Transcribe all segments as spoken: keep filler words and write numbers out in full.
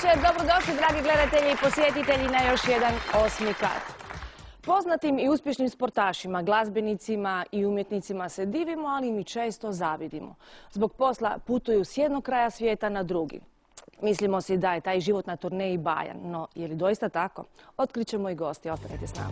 večer, dobrodošli dragi gledatelji i posjetitelji na još jedan osmi kat. Poznatim i uspješnim sportašima, glazbenicima i umjetnicima se divimo, ali im i često zavidimo. Zbog posla putuju s jednog kraja svijeta na drugi. Mislimo si da je taj život na turneji bajan, no je li doista tako? Otkrićemo i gosti, ostanite s nama.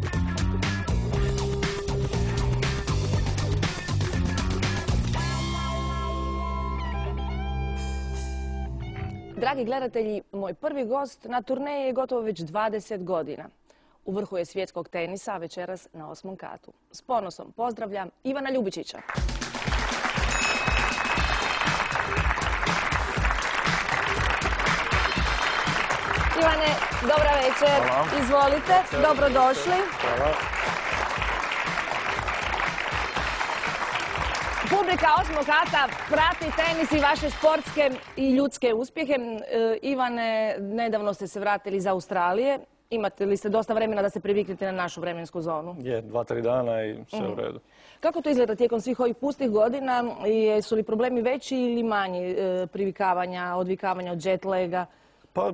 Dragi gledatelji, moj prvi gost na turneji je gotovo već dvadeset godina. U vrhu je svjetskog tenisa, a večeras na osmom katu. S ponosom pozdravljam Ivana Ljubičića. Ivane, dobra večer. Hvala. Izvolite, dobrodošli. Hvala. Publika osmog kata prati tenis i vaše sportske i ljudske uspjehe. E, Ivane, nedavno ste se vratili iz Australije. Imate li ste dosta vremena da se priviknete na našu vremensku zonu? Je, dva, tri dana i sve u redu. Kako to izgleda tijekom svih ovih pustih godina? Jesu li problemi veći ili manji e, privikavanja, odvikavanja od jet laga? Pa,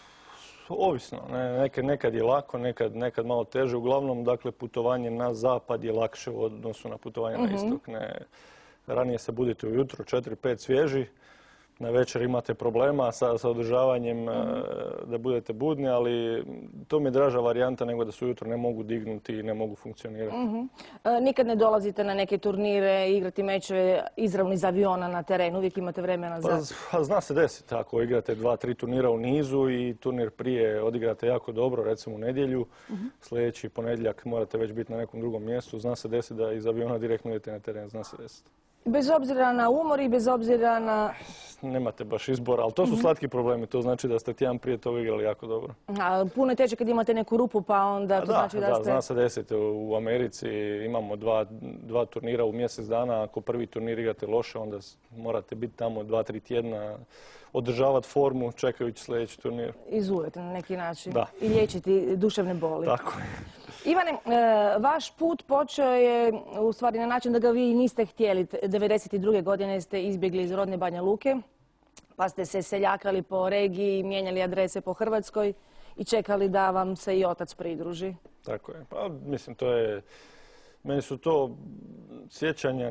ovisno. Ne, nekad, nekad je lako, nekad, nekad malo teže. Uglavnom, dakle, putovanje na zapad je lakše u odnosu na putovanje na istok. Ne, ranije se budite ujutro, četiri pet svježi. Na večer imate problema sa, sa održavanjem mm-hmm. da budete budni, ali to mi je draža varijanta nego da se ujutro ne mogu dignuti i ne mogu funkcionirati. Mm-hmm. e, nikad ne dolazite na neke turnire, igrati mečeve izravno iz aviona na terenu, uvijek imate vremena za... Pa, zna se desiti, ako igrate dva, tri turnira u nizu i turnir prije odigrate jako dobro, recimo u nedjelju, mm-hmm. sljedeći ponedjeljak morate već biti na nekom drugom mjestu, zna se desiti da iz aviona direktno idete na teren, zna se desiti. Bez obzira na umor i bez obzira na... Nemate baš izbora, ali to su slatki problemi. To znači da ste tjedan prije toga igrali jako dobro. A, puno je teže kad imate neku rupu, pa onda to da, znači da, da ste... Da, zna se desiti. U Americi imamo dva, dva turnira u mjesec dana. Ako prvi turnir igrate loše, onda morate biti tamo dva, tri tjedna, održavati formu čekajući sljedeći turnir. Izurete na neki način. Da. I liječiti duševne boli. Tako je. Ivane, vaš put počeo je u stvari na način da ga vi niste htjeli. devedeset druge godine ste izbjegli iz rodne Banja Luke, pa ste se seljakali po regiji, mijenjali adrese po Hrvatskoj i čekali da vam se i otac pridruži. Tako je. Pa, mislim, to je... Meni su to sjećanja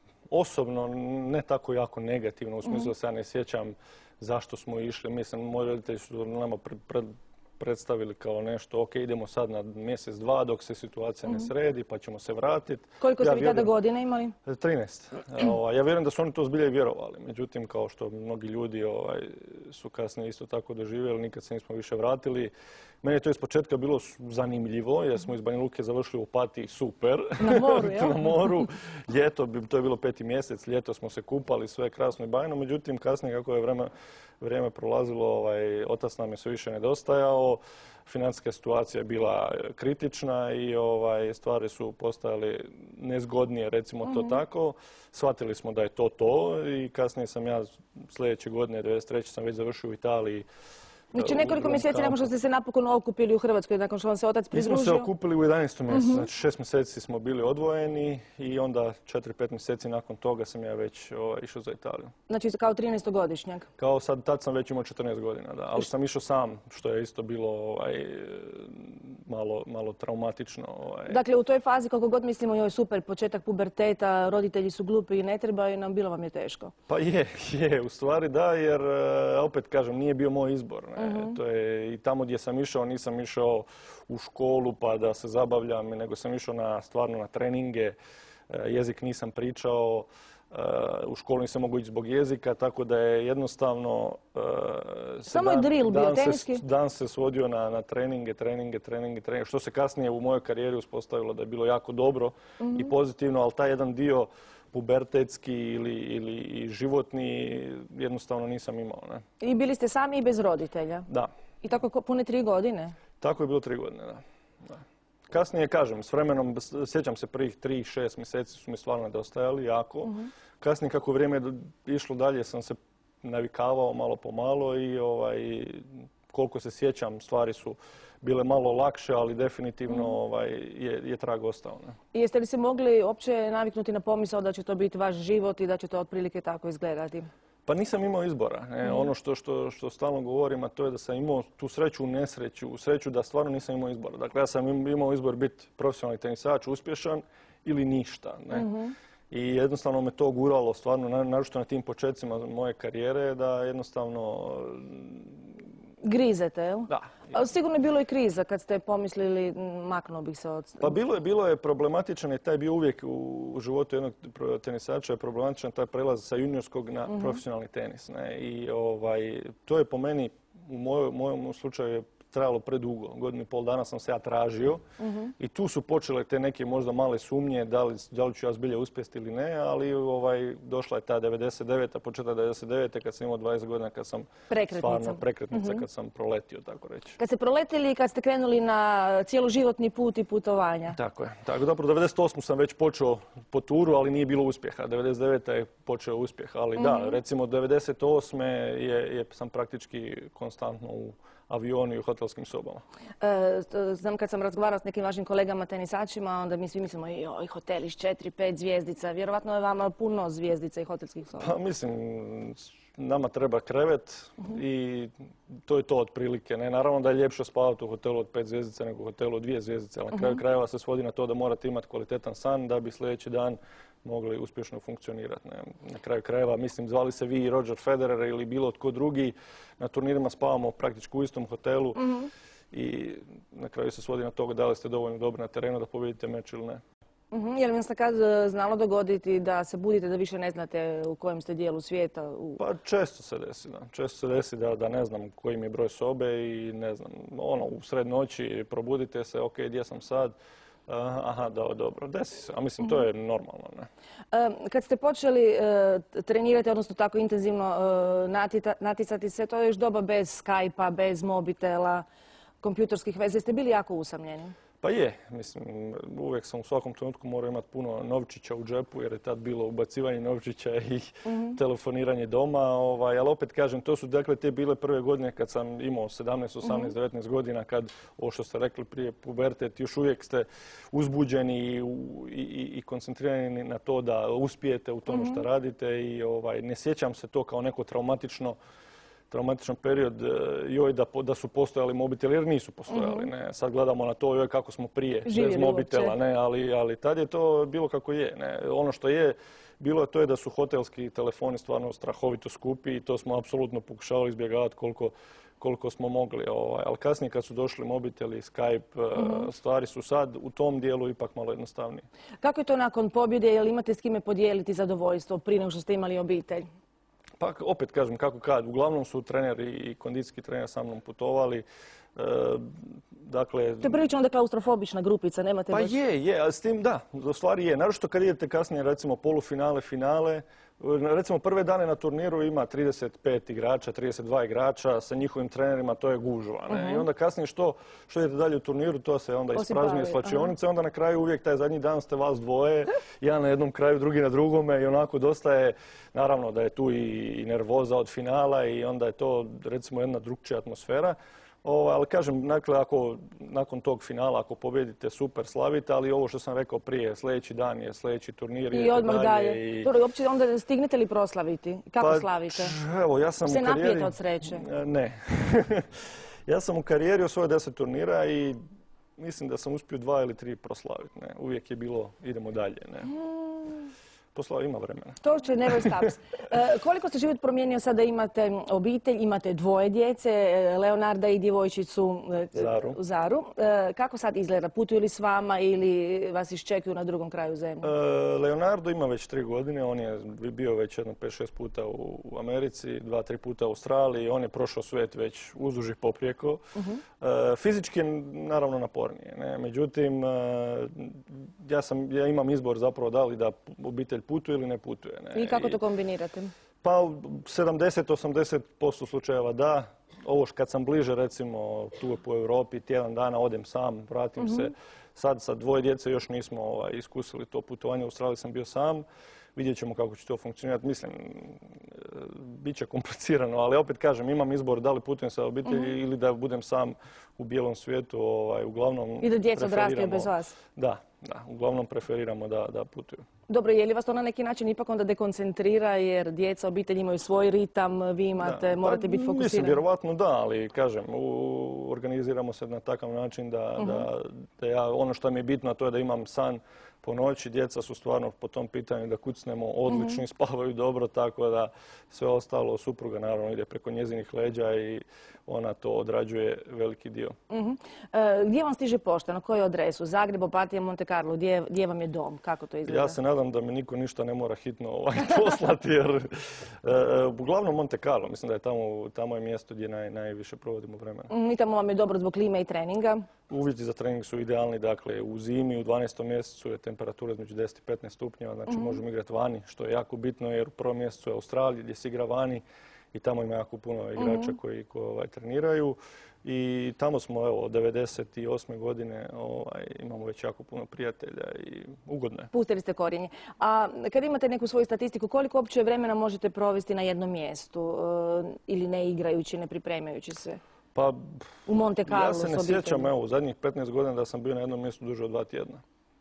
osobno ne tako jako negativno, u smislu da se ja ne sjećam zašto smo išli. Mislim, moji roditelji su nama pre, pre, predstavili kao nešto, ok, idemo sad na mjesec, dva, dok se situacija ne sredi, pa ćemo se vratiti. Koliko ste vi tada godine imali? trinaest. Ja vjerujem da su oni to zbilje vjerovali. Međutim, kao što mnogi ljudi ovaj, su kasnije isto tako doživjeli, nikad se nismo više vratili. Meni je to ispočetka bilo zanimljivo, jer smo iz Banja Luke završili u Opatiji, super. Na moru, jel? Na moru. Ljeto, to je bilo peti mjesec, ljeto smo se kupali, sve krasno i bajno. Međutim, kasnije kako je vrijeme, vrijeme prolazilo, ovaj, otac nam je sve više nedostajao. Financijska situacija je bila kritična i ovaj, stvari su postajale nezgodnije, recimo to mm-hmm. tako. Shvatili smo da je to to i kasnije sam ja sljedeće godine, devedeset treće sam već završio u Italiji. Znači nekoliko mjeseci nakon što ste se napokon okupili u Hrvatskoj, nakon što vam se otac pridružio? Mi smo se okupili u jedanaestom mjesecu, znači šest mjeseci smo bili odvojeni i onda četiri pet mjeseci nakon toga sam ja već o, išao za Italiju. Znači kao trinaestogodišnjak? Kao sad, tad sam već imao četrnaest godina, da, ali sam išao sam, što je isto bilo ovaj, malo, malo traumatično. Ovaj. Dakle, u toj fazi, koliko god mislimo, joj super, početak puberteta, roditelji su glupi i ne trebaju nam, bilo vam je teško? Pa je, je, u stvari da, jer opet kažem, nije bio moj izbor. Ne? To je i tamo gdje sam išao, nisam išao u školu pa da se zabavljam, nego sam išao na, stvarno na treninge, jezik nisam pričao, u školu nisam mogao ići zbog jezika, tako da je jednostavno... Samo je drill bio, teniski? Dan se svodio na, na treninge, treninge, treninge, treninge, što se kasnije u mojoj karijeri uspostavilo da je bilo jako dobro mm-hmm. i pozitivno, ali taj jedan dio pubertetski ili, ili i životni jednostavno nisam imao. Ne? I bili ste sami i bez roditelja? Da. I tako pune tri godine? Tako je bilo tri godine, da. da. Kasnije, kažem, s vremenom, sjećam se prvih tri, šest mjeseci su mi stvarno nedostajali jako. Uh-huh. Kasnije, kako vrijeme išlo dalje, sam se navikavao malo po malo i ovaj, koliko se sjećam, stvari su bile malo lakše, ali definitivno mm. ovaj, je, je trag ostao. Ne? I jeste li se mogli uopće naviknuti na pomisao da će to biti vaš život i da će to otprilike tako izgledati? Pa nisam imao izbora. Ne? Mm. Ono što, što, što stalno govorim, a to je da sam imao tu sreću u nesreću, u sreću da stvarno nisam imao izbora. Dakle, ja sam imao izbor biti profesionalni tenisač, uspješan ili ništa. Ne? Mm-hmm. I jednostavno me to guralo stvarno, naročito na tim početcima moje karijere, da jednostavno... Grizete, jel? Da. Ali sigurno je bilo i kriza kad ste pomislili maknuo bih se od... Pa bilo je, bilo je problematičan i taj bio uvijek u životu jednog tenisača je problematičan taj prelaz sa juniorskog na mm-hmm. profesionalni tenis. Ne? I ovaj, to je po meni, u moj, mojom slučaju je trajalo predugo. Godinu i pol dana sam se ja tražio mm-hmm. i tu su počele te neke možda male sumnje da li, da li ću ja zbilja uspjeti ili ne, ali ovaj, došla je ta devedeset deveta, početak devedeset devete kad sam imao dvadeset godina, kad sam stvarno prekretnica, mm-hmm. kad sam proletio, tako reći. Kad ste proletili i kad ste krenuli na cijeloživotni put i putovanja. Tako je. Tako, dobro, devedeset osmu sam već počeo po turu, ali nije bilo uspjeha. devedeset deveta je počeo uspjeh, ali mm-hmm. da, recimo devedeset osme je, je, sam praktički konstantno u avionu i u hotelskim sobama. E, znam kad sam razgovarala s nekim vašim kolegama tenisačima, onda mi svi mislimo joj, hoteli s četiri, pet zvijezdica. Vjerovatno je vama puno zvijezdica i hotelskih soba. Pa mislim, nama treba krevet uh-huh. i to je to otprilike. Ne? Naravno da je ljepše spavati u hotelu od pet zvijezdica nego u hotelu od dvije zvijezdice, ali na kraju uh-huh. krajeva se svodi na to da morate imati kvalitetan san da bi sljedeći dan mogli uspješno funkcionirati. Ne? Na kraju krajeva, mislim, zvali se vi i Roger Federer ili bilo tko drugi, na turnirima spavamo praktički u istom hotelu mm-hmm. i na kraju se svodi na to da li ste dovoljno dobri na terenu da pobijedite meč ili ne. Mm-hmm. Je li vam se kad znalo dogoditi da se budite da više ne znate u kojem ste dijelu svijeta? U... Pa često se desi, da. Često se desi da, da ne znam koji mi je broj sobe i ne znam, ono, u sred noći probudite se, ok, gdje sam sad? Aha, da, dobro, desi se. A mislim, to je normalno, ne? Kad ste počeli uh, trenirati, odnosno tako intenzivno uh, natita, naticati se, to je još doba bez Skype-a, bez mobitela, kompjutorskih veze. Ste bili jako usamljeni? Pa je, mislim, uvijek sam u svakom trenutku morao imati puno novčića u džepu, jer je tad bilo ubacivanje novčića i mm-hmm. telefoniranje doma, ovaj, ali opet kažem, to su dakle te bile prve godine kad sam imao sedamnaest, osamnaest, devetnaest godina, kad, ovo što ste rekli prije, pubertet, još uvijek ste uzbuđeni i, i, i koncentrirani na to da uspijete u tome mm-hmm. što radite i ovaj, ne sjećam se to kao neko traumatično traumatičan period, joj da, da su postojali mobiteli, jer nisu postojali. Mm-hmm. Ne. Sad gledamo na to, joj kako smo prije, živjeli bez mobitela, ne, ali, ali tad je to bilo kako je. Ne. Ono što je bilo to je da su hotelski telefoni stvarno strahovito skupi i to smo apsolutno pokušavali izbjegavati koliko, koliko smo mogli. Ovaj. Ali kasnije kad su došli mobiteli, Skype, mm-hmm. stvari su sad u tom dijelu ipak malo jednostavnije. Kako je to nakon pobjede? Jel imate s kime podijeliti zadovoljstvo prije nego što ste imali obitelj? Pa opet kažem kako kad, uglavnom su treneri i kondicijski trener sa mnom putovali. E, dakle, to je prilično onda klaustrofobična grupica, nemate pa baš... Pa je, je, ali s tim da, u stvari je. Naročito kad idete kasnije, recimo polufinale, finale, recimo prve dane na turniru ima trideset pet igrača, trideset dva igrača, sa njihovim trenerima to je gužva. Ne? Uh-huh. I onda kasnije što, što idete dalje u turniru, to se onda ispraznuje slačionice, uh-huh. onda na kraju uvijek taj zadnji dan ste vas dvoje, jedan na jednom kraju, drugi na drugome i onako dosta je, naravno da je tu i, i nervoza od finala i onda je to recimo jedna drugčija atmosfera. O, ali kažem, dakle, ako nakon tog finala, ako pobjedite, super, slavite, ali ovo što sam rekao prije, sljedeći dan je sljedeći turnir. I odmah dalje. I... Dobro, uopće onda stignete li proslaviti? Kako pa, slavite? Evo, ja sam Se u karijeri... napijete od sreće? Ne. Ja sam u karijeri osvojio deset turnira i mislim da sam uspio dva ili tri proslaviti. Ne. Uvijek je bilo, idemo dalje. Ne. Hmm. Posla ima vremena. To će never stops. E, koliko se život promijenio sada imate obitelj, imate dvoje djece, Leonarda i djevojčicu Zaru. Zaru. E, kako sad izgleda? Putuju li s vama ili vas iščekuju na drugom kraju zemlje? E, Leonardo ima već tri godine, on je bio već jedno pet šest puta u, u Americi, dva, tri puta u Australiji, on je prošao svijet već uzduž i poprijeko. Uh-huh. E, fizički je naravno napornije, ne? Međutim, ja, sam, ja imam izbor zapravo da li da obitelj putuje ili ne putuje. Ne? I kako to kombinirate? Pa sedamdeset do osamdeset posto slučajeva da. Ovo kad sam bliže, recimo, tu po Europi, tjedan dana odem sam, vratim mm-hmm. se. Sad sa dvoje djece još nismo ovaj, iskusili to putovanje. U Australiji sam bio sam. Vidjet ćemo kako će to funkcionirati. Mislim, bit će komplicirano, ali opet kažem, imam izbor da li putujem sa obitelji mm-hmm. ili da budem sam u bijelom svijetu. Ovaj, uglavnom, i da djeca odrastaju bez vas. Da. da, uglavnom preferiramo da, da putuju. Dobro, je li vas to na neki način ipak onda dekoncentrira jer djeca, obitelj imaju svoj ritam, vi imate, Da. morate Pa, biti fokusirani? Mislim, vjerovatno da, ali kažem, u, organiziramo se na takav način da, Mhm. da, da ja, ono što mi je bitno, a to je da imam san po noći. Djeca su stvarno po tom pitanju da kucnemo odlični, Mhm. spavaju dobro, tako da sve ostalo, supruga naravno ide preko njezinih leđa i ona to odrađuje veliki dio. Mhm. E, gdje vam stiže pošta? Na koju adresu? Zagreb, Opatija, Monte Carlo? Gdje, gdje vam je dom? Kako to izgleda? Ja se nadam da mi niko ništa ne mora hitno ovaj, poslati, jer e, e, uglavnom Monte Carlo, mislim da je tamo, tamo je mjesto gdje naj, najviše provodimo vremena. Mhm, i tamo vam je dobro zbog klime i treninga? Uvjeti za trening su idealni, dakle u zimi, u dvanaestom mjesecu je temperatura između deset i petnaest stupnjeva, znači Mhm. možemo igrati vani, što je jako bitno jer u prvom mjesecu je Australija gdje se igra vani i tamo ima jako puno igrača koji, koji ovaj, treniraju. I tamo smo, evo, od devedeset osme godine ovaj, imamo već jako puno prijatelja i ugodno je. Pustili ste korijenje. A kad imate neku svoju statistiku, koliko uopće vremena možete provesti na jednom mjestu e, ili ne igrajući, ne pripremajući se? Pa, U Monte Carlo ja se s ne obitelji? sjećam, evo, u zadnjih petnaest godina da sam bio na jednom mjestu duže od dva tjedna.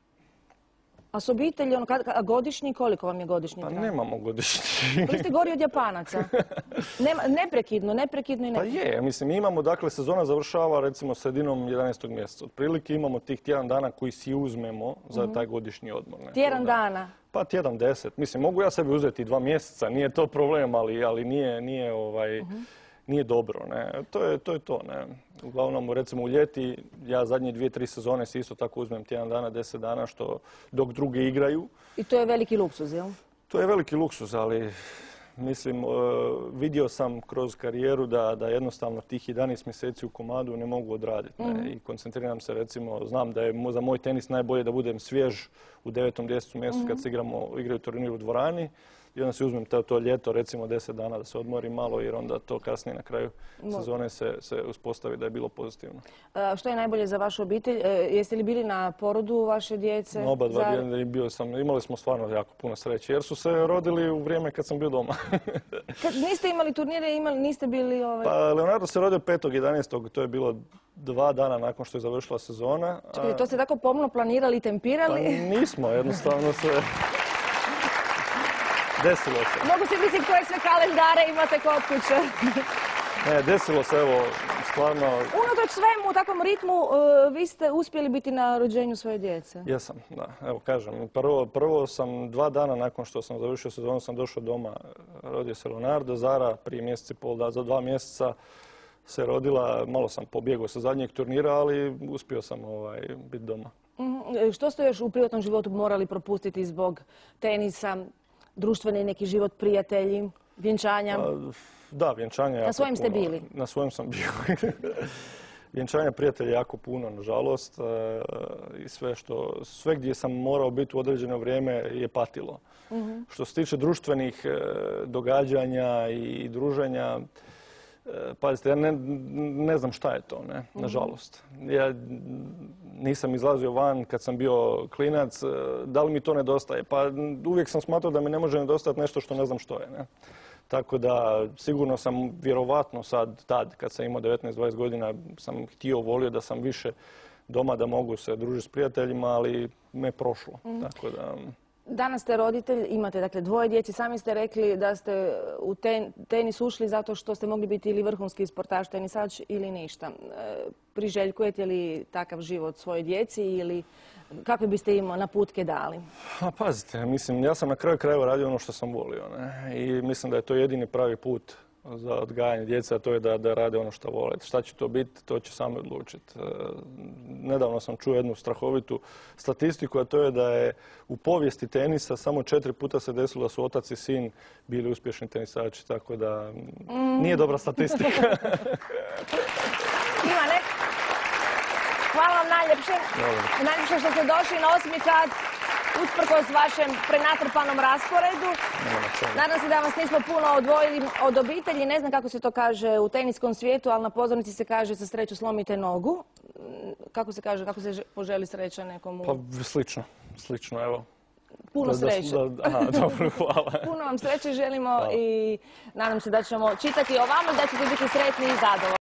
A s obitelji, ono, kad- a godišnji, koliko vam je godišnji Pa traj? nemamo godišnji. Vi ste gori od Japanaca. Nema, neprekidno, neprekidno i Pa neprekidno. je, mislim, mi imamo, dakle, sezona završava recimo sredinom jedanaestog mjeseca. Otprilike imamo tih tjedan dana koji si uzmemo za taj godišnji odmor. ne. Tjedan Da. dana. Pa tjedan, deset. Mislim, mogu ja sebi uzeti dva mjeseca, nije to problem, ali, ali nije, nije, ovaj, nije dobro. Ne. To je to. Je to ne. Uglavnom, recimo u ljeti, ja zadnje dvije, tri sezone si isto tako uzmem tjedan dana, deset dana, što dok drugi igraju. I to je veliki luksuz, jel? To je veliki luksuz, ali mislim, e, vidio sam kroz karijeru da, da jednostavno tih jedanaest mjeseci u komadu ne mogu odraditi. ne. I koncentriram se, recimo, znam da je mo- za moj tenis najbolje da budem svjež u devetom, desetom mjesecu kad se igramo, igraju turnir u dvorani. I onda si uzmem to, to ljeto, recimo deset dana da se odmorim malo, jer onda to kasnije na kraju sezone se, se uspostavi da je bilo pozitivno. A, što je najbolje za vašu obitelj? E, jeste li bili na porodu vaše djece? No, oba dva Za- djeda i bio sam, imali smo stvarno jako puno sreće, jer su se rodili u vrijeme kad sam bio doma. Kad niste imali turnire, imali, niste bili... Ovaj... Pa Leonardo se rodio petog jedanaestog to je bilo dva dana nakon što je završila sezona. a- Čekajte, to ste tako pomno planirali i Pa tempirali? nismo, jednostavno se desilo se. Mogu si misliti koje sve kalendare imate kod kuće. Ne, desilo se, evo, stvarno, Unatoč svemu, u takvom ritmu, e, vi ste uspjeli biti na rođenju svoje djece. jesam, da, evo kažem. Prvo, prvo sam dva dana nakon što sam završio sezonu sam došao doma, rodio se Leonardo, Zara prije mjesec i pol, da, za dva mjeseca se rodila, malo sam pobjegao sa zadnjeg turnira, ali uspio sam ovaj, biti doma. Mhm. E, Što ste još u privatnom životu morali propustiti zbog tenisa, društveni neki život, prijatelji, vjenčanja? Pa, da, vjenčanja jako svojem ste puno. bili? Na svojem sam bio. Vjenčanja prijatelja jako puno, nažalost. e, I sve što, sve gdje sam morao biti u određeno vrijeme je patilo. Što se tiče društvenih e, događanja i druženja, e, pazite, ja ne, ne znam šta je to, ne, nažalost. Ja nisam izlazio van kad sam bio klinac, e, da li mi to nedostaje? Pa uvijek sam smatrao da mi ne može nedostajati nešto što ne znam što je, ne. Tako da sigurno sam vjerovatno sad, tad kad sam imao devetnaest dvadeset godina, sam htio, volio da sam više doma da mogu se družiti s prijateljima, ali me prošlo. Tako da, Danas ste roditelj, imate dakle dvoje djeci, sami ste rekli da ste u ten, tenis ušli zato što ste mogli biti ili vrhunski sportaš, tenisač ili ništa. E, priželjkujete li takav život svojoj djeci ili kakve biste im naputke dali? a pazite, mislim, ja sam na kraju krajeva radio ono što sam volio, ne? I mislim da je to jedini pravi put za odgajanje djece, a to je da, da rade ono što vole. Šta će to biti, to će sami odlučiti. E, nedavno sam čuo jednu strahovitu statistiku, a to je da je u povijesti tenisa samo četiri puta se desilo da su otac i sin bili uspješni tenisači, tako da nije dobra statistika. Ima ne? Hvala vam najljepše. Dobro. Najljepše što ste došli na osmi kat, usprkos vašem prenatrpanom rasporedu. Nema na čemu. Nadam se da vas nismo puno odvojili od obitelji. Ne znam kako se to kaže u teniskom svijetu, ali na pozornici se kaže sa sreću slomite nogu. Kako se kaže, kako se že- poželi sreća nekomu? Pa slično, slično, evo. Puno Da- da- sreće. da- aha, dobro, hvala. Puno vam sreće želimo i nadam se da ćemo čitati o vama, da ćete biti sretni i zadovoljni.